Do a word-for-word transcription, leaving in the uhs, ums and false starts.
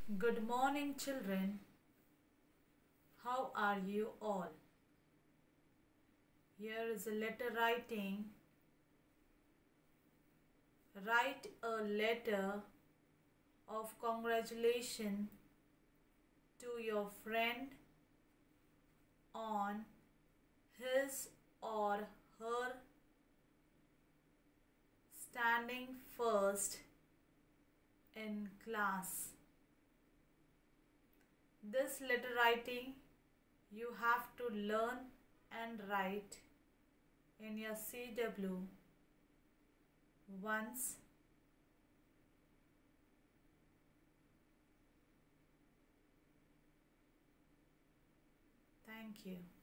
Good morning, children. How are you all? Here is a letter writing. Write a letter of congratulation to your friend on his or her standing first in class. This letter writing you have to learn and write in your C W once. Thank you.